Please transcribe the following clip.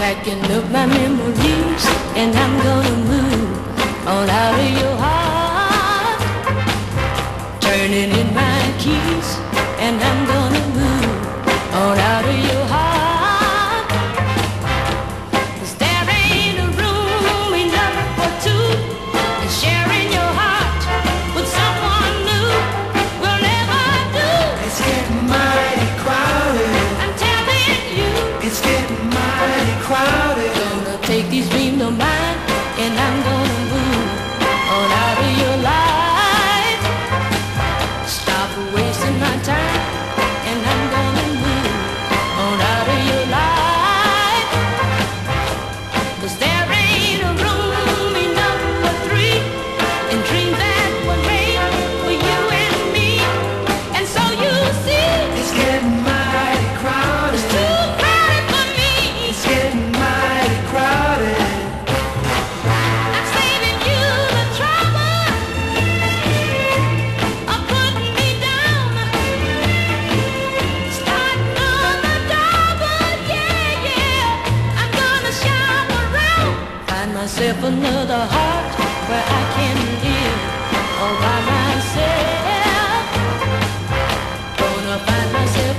Packing up my memories, and I'm gonna move on out of your heart. Turning in my keys, and I'm gonna move on out of your heart. 'Cause there ain't a room enough for two, and sharing your heart with someone new will never do. It's getting mighty crowded. I'm telling you, It's getting mighty crowded. gonna take these dreams of mine, and I'm gonna move on out of your life. Stop wasting my time, and I'm gonna move on out of your life. 'Cause there ain't a room enough for three, and dreams that were made for you and me. And so you see, It's getting mighty crowded. it's too crowded for me. It's getting mighty crowded. I'm saving you the trouble of putting me down, starting on the double, yeah, yeah. I'm gonna shop around, find myself another heart where I can live all by myself. Gonna find myself